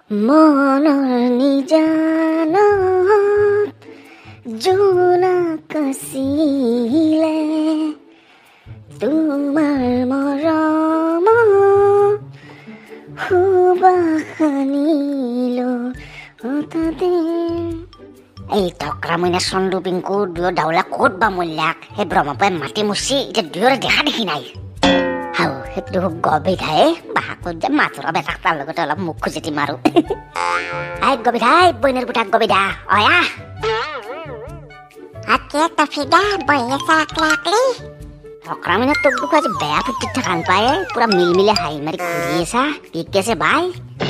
মনৰ নিজানত জোনাক আছিলে তোমাৰ মৰম সুবাসনিলো হঠাতে। এই টকৰা মইনা চন্দু পিংকু দুয়ো ডাউলা ক'ত বা মল্যাক সেই ব্ৰহ্মপুৰে মাতি মুচি এতিয়া দুয়োৰে দেখা দেখি নাই। হাও সেইটো গবিধাই বাহাকত যে মাছৰ বেটাক তাৰ লগতে অলপ মুখ খুজিতি মাৰো। আই গবিধাই বইনের পুতাক গবিধা অয়া আকে তফিদা বহি আছা আকলা আকলি। টকৰা মইনা তোক দুখ আজি বেয়া ফুটিত থাকান পায় পুৰা মিলমিলে হাঁহি মাৰি ঘূৰি আছা কি আছে বাই?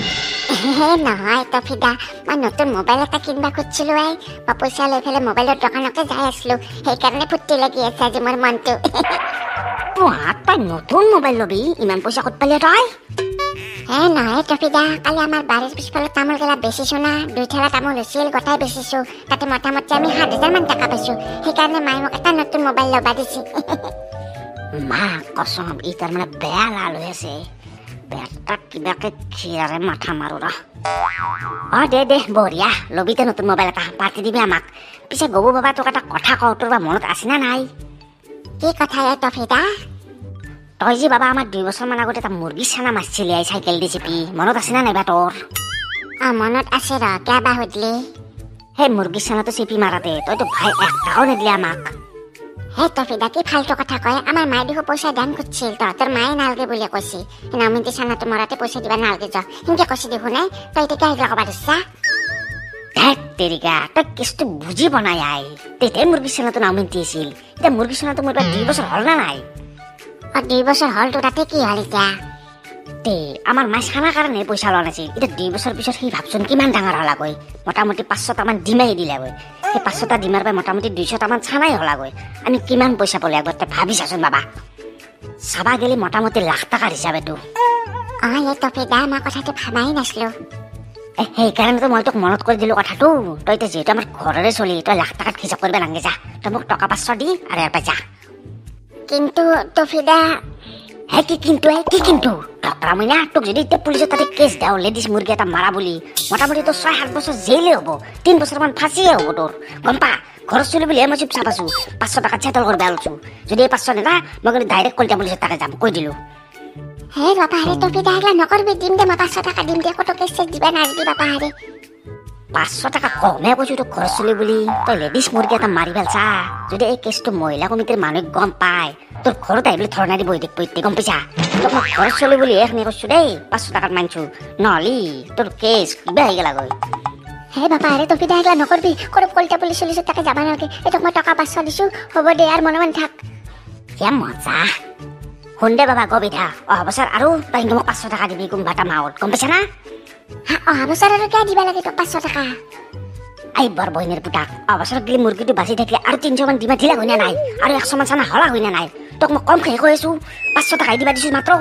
নহয় তফিদা, মই নতুন মোবাইল এটা কিনবা খুজিছিলো। মই পইচা লৈ পেলাই মোবাইলৰ দোকানকে যাই আছিলো, সেইকাৰণে ফুৰ্তি লাগি আছে আজি মোৰ মনটো। তই নতুন মোবাইল লবি? ইমান পইচা ক'ত পালি তই? নহয় তফিদা, কালি আমাৰ বাৰীৰ পিছফালে তামোল গেলা বেচিছো না, 2 ঠেলা তামোল হৈছিল গোটাই বেচিছো। তাতে মোটামুটি আমি 7,000 মান টকা পাইছো। সেইকাৰণে মায়ে মোক এটা নতুন মোবাইল ল'বা দিছে। মা কচম ই তাৰমানে বেয়া লাল হৈ আছে। বেটাক কিবাকে খিয়াৰে মাথা মাৰো ৰ। দে বঢ়িয়া লবিতে নতুন মোবাইল এটা পাতি দিবি আমাক। পিছে গবু বাবা তোক এটা কথা কওঁ, তোৰ বা মনত আছে না নাই? কি কথা তফিদা? তই যে বাবা আমাৰ 2 বছৰমান আগতে এটা মুৰ্গী চানা মাৰিছিলি চাইকেল দি চিপি, মনত আছে না নাইবা তোৰ? মনত আছে ৰ, কিয় বা সুধলি? সেই মুৰ্গী চানাটো চিপি মাৰাতে তইতো ভাই 1 টকাও নিদিলি আমাক। তফিদা কি ফাল্টু কথা কয়? আমাৰ মায়ে দেখো পইচা দান খুজিছিল, তহঁতৰ মায়ে নালগে বুলি কৈছে। নমিনটি চানাটো মৰাতে পইচা দিবা নালগে যা সেনেকে কৈছে দেখোন। তই এতিয়া আহিলে ক'বা দিছা? তেৰিকা তই কেছটো বুজি বনাই আই। তেতিয়াই মুৰ্গী চানাটো নমিনটি আছিল, এতিয়া মুৰ্গী চানাটো মোৰ 2 বছৰ হ'ল না নাই? 2 বছৰ হ'ল তো, তাতে কি হ'ল এতিয়া? আমাৰ মায়ে চানাৰ কাৰণে পইচা লোৱা নাছিল, এতিয়া 2 বছৰ পিছত সি ভাবচোন কিমান ডাঙৰ হলাগৈ। মোটামুটি 500টামান ডিমাই দিলাগৈ। সেই 500টা ডিমাৰ পৰা মোটামুটি 200টামান চানাই হলাগৈ। আমি কিমান পইচা পালো একবাৰ তই ভাবিছাচোন বাবা। চাবা গেলি মোটামুটি লাখ টকাৰ হিচাপেতো। তফিদা মই কথাটো ভাবাই নাছিলো। সেইকাৰণেতো মই তোক মনত কৰি দিলো কথাটো। তই এতিয়া যিহেতু আমাৰ ঘৰৰে চলি, তই লাখ টকাত হিচাপ কৰিব নালাগে যা। তই মোক টকা 500 দি আৰু ইয়াৰ পৰা যা। কিন্তু তফিদা কি কিন্তু টকৰা মইনা তোক যদি এতিয়া পুলিচৰ তাতে কেছ দিওঁ লেডিজ মুৰ্গী এটা মাৰা বুলি, মোটামুটি তোৰ 6-7 বছৰ জেইলে হ'ব, 3 বছৰমান ফাঁচিয়ে হ'ব তোৰ। গম পা ঘৰত চলি বুলি মই চুপ চাপ আছো, 500 টকা চেতল কৰিব আলছো। যদি এই 500 নিদা মই কিন্তু ডাইৰেক্ট কলিতা পুলিচৰ তাতে যাম, কৈ দিলো। বাপা হাৰে তফিদা এইগিলা নকৰবি, দিম দে মই 500 টকা দিম দে, কত কেছ দিবা নাজবি বাপা হাৰে। 500 টকা কমে কৈছো তোক ঘৰত চলি বুলি, তই লেডিজ মুৰ্গী এটা মাৰি পেলছা। যদি এই কেছটো মহিলা কমিটিৰ মানুহে গম পায় তোৰ ঘৰত আহি পেলাই ধৰ্ণা দিব এতিয়া, গম পাইছা? তোক মই ঘৰত চলি বুলি এখনি কৈছো দেই, 500 টকাত মানছো, নহলি তোৰ কেছ কিবা হৈ গেলাগৈ। বাপা আৰে তফিদা এইগিলা নকৰবি, কলিতা পুলিচ চলিছে তাকে যাবা নালাগে। তোক মই টকা 500 দিছো, হ'ব দে আৰু মনে মনে থাক। মজা শুন দে বাবা গবিধা, অহা বছৰ আৰু তই মোক 500 টকা দিবি কোনোবা এটা মাহত, গম পাইছা না? অহা বছৰ আৰু কিয় দিবা লাগে তোক 500 টকা? বৰ বহিনীৰ পুতাক, অহা বছৰত গেলি মুৰ্গীটো বাচি থাকিলে আৰু 300 মান দিবা দিলা হয়নে নাই? আৰু 100 মান চানা হলা হয়নে নাই? তোক মই কম খাই কৈ আছো, 500 টকাই দিবা দিছো মাত্ৰ।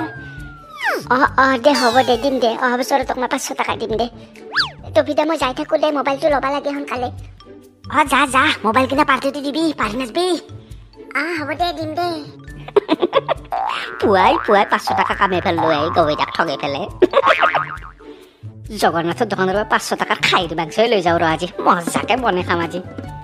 দে হ'ব দে, দিম দে। অহা বছৰ তোক মই 500 টকা দিম দে। তফিদা মই যাই থাকো দে, মোবাইলটো ল'বা লাগে সোনকালে। যা মোবাইল কিনা পাৰ্টিটো দিবি, পাৰি নাচবি। হ'ব দে, দিম দে। পুৱাই 500 টকা কামে পেল লৈ আহি গবিদাক ঠগাই পেলাই। জগন্নাথৰ দোকানৰ পৰা 500 টকা খাই মাংস লৈ যাওঁ ৰ আজি, মজাকে বনাই খাম আজি।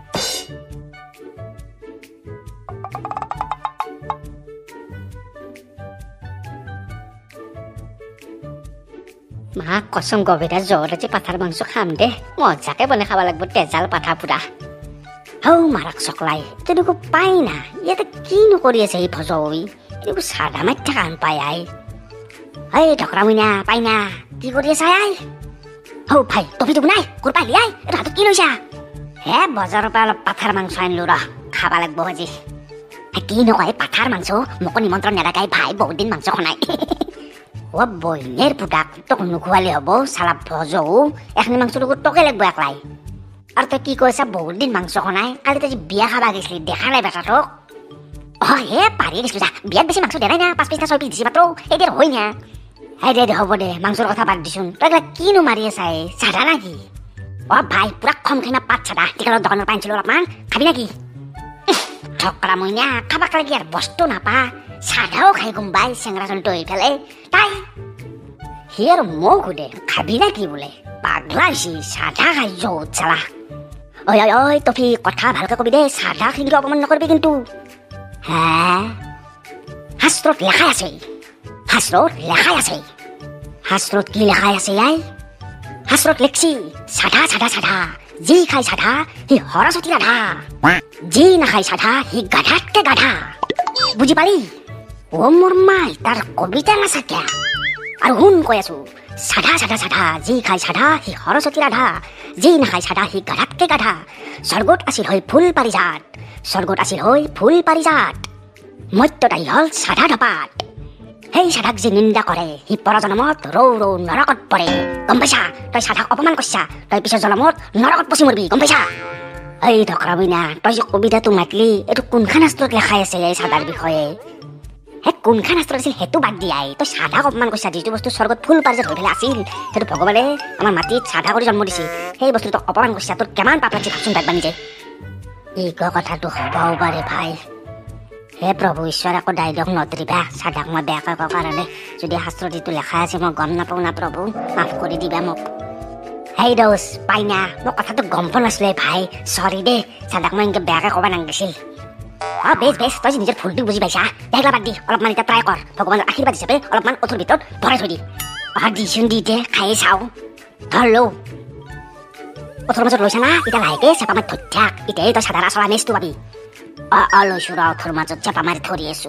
মা কচম গভীৰা জ্বৰ আজি পাঠাৰ মাংস খাম দে, মজাকে বনাই খাব লাগিব, তেজাল পাঠা পুৰা। মাৰাক চকলাই তেনেকো পাই না, ইয়াতে কিনো কৰি আছে এই ভজবি, এইবোৰ চাদা মাৰি থকা পাই আই। ঢকৰা মইনা পাই না, কি কৰি আছা আই? ভাই টপিটো নাই ক'ৰ পালি আই? এইটো হাতত কি লৈছা? বজাৰৰ পৰা অলপ পাঠাৰ মাংস আনিলো ৰ, খাব লাগিব আজি। কি নকয় পাঠাৰ মাংস, মোকো নিমন্ত্ৰণ নেদাকাই ভাই বহুত দিন মাংস খনাই। বহিনীৰ পুতাক তোক নোখোৱালে হ'ব, চালা ভজৌ এখনি মাংসটো তোকে লাগিব একলাই। আৰু তই কি কৈছা বহুত দিন মাংস খনাই? কালি তই বিয়া খাবা গৈছিলি, দেখা নাই বেটা তোক? পাৰি গৈছিলো যা, বিয়াত বেছি মাংস দেৰাই না, 5 পিচ 6 পিচ দিছি মাত্ৰ, এতিয়া হয় না? দে হ'ব দে, মাংসৰ কথা বাদ দিছোন। তই কিনো মাৰি আছা চাদা নাকি? ভাই পুৰা খম খাই না পাত চাদা, টিকালৰ দোকানৰ পৰা আনিছিলো অলপমান, খাবি নাকি? ঠকৰা মইনা খাবাক লাগি আৰু বস্তু নাপা, চাদাও খাই কোনবাই চেংৰা চলিটো হৈ পেলাই তাই। সি আৰু মোক সোধে খাবি নাকি বোলে, পাগলা হৈছি চাধা খাই য'ত চালা ঐ ঐ ঐ টফি কথা ভালকে কবি দে চাধা কিন্তু অপমান নকৰিবি কিন্তু হে শাস্ত্ৰত লেখাই আছে শাস্ত্ৰত কি লেখাই আছে আই শাস্ত্ৰত লেখছি চাধা চাধা চাধা যি খাই চাধা সি সৰস্বতী ৰাধা যি নাখাই চাধা সি গাধাতকে গাধা বুজি পালি অ মোৰ মাই তাৰ কবিতা নাচাকে আৰু শুন কৈ আছো চাধা চাধা চাধা যি খাই চাধা সি সৰস্বতী ৰাধা যি নাখাই চাধা সি গাধাতকে গাধা স্বৰ্গত আছিল হৈ ফুল পাৰিজাত মত্যত আহি হ'ল চাধা ধপাত সেই চাধাক যি নিন্দা কৰে সি পৰজনমত ৰৌ ৰৌ নৰকত পৰে গম পাইছা তই চাধাক অপমান কৰিছা তই পিছৰ জনমত নৰকত পচি মৰবি গম পাইছা এই ঢকৰা মইনা তই যে কবিতাটো মাতলি এইটো কোনখন শাস্ত্ৰত লেখাই আছে এই চাধাৰ বিষয়ে কোনখন শাস্ত্ৰত আছিল সেইটো বাদ দিয়াই তই চাধাক অপমান কৰিছা যিটো বস্তু স্বৰ্গত ফুল পাৰিজাত হৈ পেলাই আছিল সেইটো ভগৱানে আমাৰ মাটিত চাধা কৰি জন্ম দিছে সেই বস্তুটো অপমান কৰিছা তোৰ কিমান পাপ লাগিছে ভাবচোন তাক বান্ধি এই কথাটো হ'বও পাৰে ভাই হে প্ৰভু ঈশ্বৰ আকৌ ডাইলগ নধৰিবা চাধাক মই বেয়াকৈ কোৱাৰ কাৰণে যদি শাস্ত্ৰত যিটো লেখা আছে মই গম নাপাওঁ না প্ৰভু মাফ কৰি দিবা মোক হেই দোষ পাইনা মই কথাটো গম পোৱা নাছিলো ভাই চৰি দে চাধাক মই এনেকৈ বেয়াকৈ ক'ব নালাগিছিল বেছ তই যে নিজৰ ভুলটো বুজি পাইছা দেখলা বাদ দি অলপমান এতিয়া ট্ৰাই কৰ ভগৱানৰ আশীৰ্বাদ হিচাপে অলপমান ওঠৰ ভিতৰত ভৰাই থৈ দি দিচোন দি দে খাই চাওঁ ধৰ লওঁ ওঠৰ মাজত লৈছা না এতিয়া লাহেকে চেপা মাৰি ধৰি থাক এতিয়াই তই চাধাৰ আচল আমেজটো পাবি লৈছো ৰ ওঠৰ মাজত চেপা মাৰি ধৰি আছো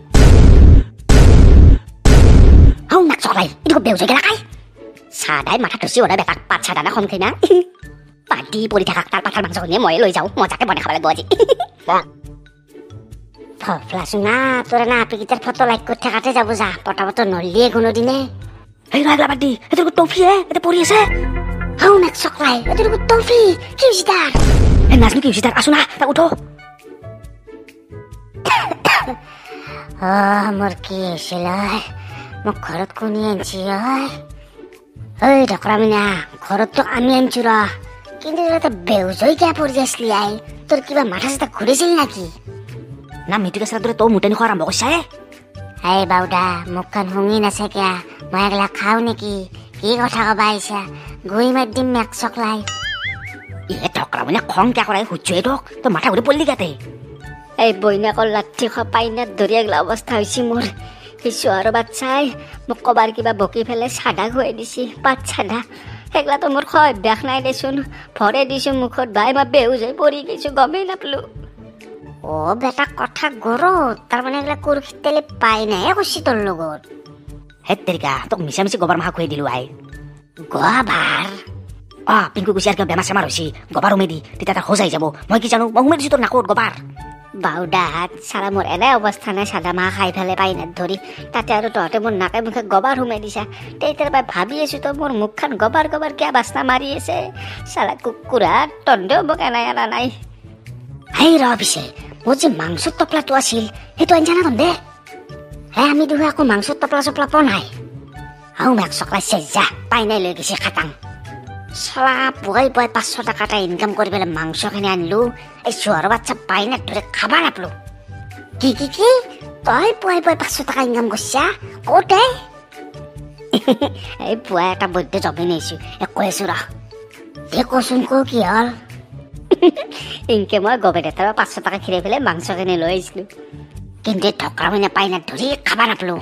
নাক চলাই এইটো বেউজাই গেলা খাই চাধাই মাথা ধৰিছি ওলাই বেটাক পাত চাধা না খম খাই না পাতি পৰি থাকাক তাৰ পাঠাৰ মাংসখিনিয়ে ময়ে লৈ যাওঁ মজাকে বনাই খাব লাগিব আজি ফ্লাচুনা তোৰ না আপিকেইটাৰ ফটো লাইক কৰি থাকাতে যাব যা পটাপট নলিয়ে কোনোদিনে সেই লাগলা বাদ দি এইটো টফি এটা পৰি আছে নাক চকলাই এইটো টফি কি হৈছে তাৰ নাজনো কি হৈছে তাৰ আছো না তাক উঠো মোৰ কি হৈছিল মোক ঘৰত কোনে আনিছি ঐ ঢকৰা মিনা ঘৰততো আমি আনিছো ৰ কিন্তু বেউজৈ কিয় পৰি আছিলি আই তোৰ কিবা মাথা চাথা ঘূৰিছিল নেকি না মিটুকে চালা দৰে তই মুটেনি খোৱা আৰম্ভ কৰিছা হে বাউদা মুখখন শুঙি নাছে কিয়া মই এগলা খাওঁ নেকি কি কথা কবা আহিছা গুই মাৰি দিম মেক চকলাই ঢকৰা মিনা খং কিয় কৰাই সুধিছো তোক তই মাথা ঘূৰি পৰিলি গাতে এই বইনাকৰ লাঠি খোৱা পাইনাত ধৰি এগলা অৱস্থা হৈছে মোৰ কিছু আৰু বাচ্চাই মোক কবাৰ কিবা বকি পেলাই চাধা খুৱাই দিছে পাত চাধা সেইগলাতো মোৰ খোৱা অভ্যাস নাই দেচোন ভৰে দিছো মুখত ভাই মই বেহুজ হৈ পৰি গৈছো গমেই নাপালো বেটা কথা গৰত তাৰমানে এইবিলাক কুৰখি তেলি পাই নাই কৈছি তোৰ লগত হে তেৰিকা তোক মিছা মিছি গবাৰ মাহা খুৱাই দিলো আই গবাৰ পিংকু কৈছে আৰু কিবা বেমাৰ চেমাৰ হৈছে গবাৰ উমে দি তেতিয়া তাৰ সজাই যাব মই কি জানো মই উমে দিছো তোৰ নাকত গবাৰ বাউদাত চালা মোৰ এনে অৱস্থা নাই চাদা মাহ খাই পেলাই পাইনাত ধৰি তাতে আৰু তহঁতে মোৰ নাকে মুখে গবাৰ সোমাই দিছা তেতিয়াৰ পৰা ভাবি আছো তই মোৰ মুখখন গবাৰ গবাৰ কিয় বাচনা মাৰি আছে চালা কুকুৰা তন্দেও মোক এনাই আনা নাই হেই ৰ পিছে মোৰ যে মাংসৰ টপলাটো আছিল সেইটো আনি জানা তন্দে আমি দুহে আকৌ মাংসৰ টপলা চপলা পোৱা নাই মেক চকলাইছে যা পাইনাই লৈ গৈছে খাটাং চালা পুৱাই 500 টকা এটা ইনকাম কৰি পেলাই মাংসখিনি আনিলো এই চোৱাৰ বাচ্চা পাইনাত ধৰে খাবা নাপলো কি তই পুৱাই 500 টকা ইনকাম কৰিছা ক'তে এই পুৱাই এটা বৈদ্য জমি নিছো কৈ আছো ৰ কচোন কি হ'ল ইনকে মই গবেটাৰ 500 টকা খিৰাই পেলাই মাংসখিনি লৈ আহিছিলো কিন্তু ঢকৰা মানে পাইনাত ধৰি খাবা নাপলো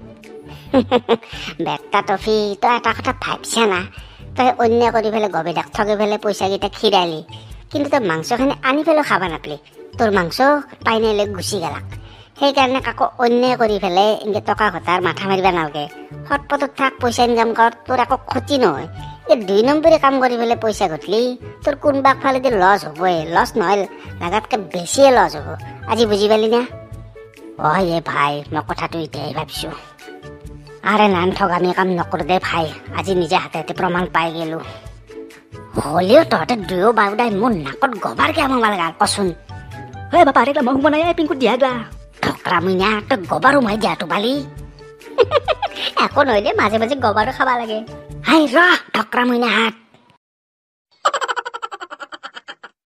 বেটা টফি তই এটা কথা ভাবছা না তই অন্য কৰি পেলাই গবেটাক ঠগি পেলাই পইচাকেইটা খিৰালি কিন্তু তই মাংসখিনি আনি পেলাই খাবা নাপলি তোৰ মাংস পাইনালৈ গুচি গেলাক সেইকাৰণে কাকো অন্য কৰি পেলাই এনেকৈ টকা ঘটাৰ মাথা মাৰিব নালাগে সৎপথত থাক পইচা ইনকাম কৰ তোৰ একো ক্ষতি নহয় এই 2 নম্বৰী কাম কৰি পেলাই পইচা ঘটলি তোৰ কোনোবা ফালেদি লছ হ'বই লছ নহয় লাগাতকৈ বেছিয়ে লছ হ'ব আজি বুজি পালি না ভাই মই কথাটো এতিয়াই ভাবিছো আৰে নান ঠগামি কাম নকৰো দে ভাই আজি নিজে হাতে হাতে প্ৰমাণ পাই গেলো হ'লেও তহঁতে দুয়ো বাউদাই মোৰ নাকত গবাৰ কিয় মাৰিব লগা কচোন বাপা আৰে মই সোমাই নাই পিংকুত দিয়া গা ঢকৰা মিনা তই গবাৰ সোমাই দিয়াটো বালি একো নহয় দে মাজে মাজে গবাৰো খাবা লাগে ৰ ঢকৰা মিনা হাত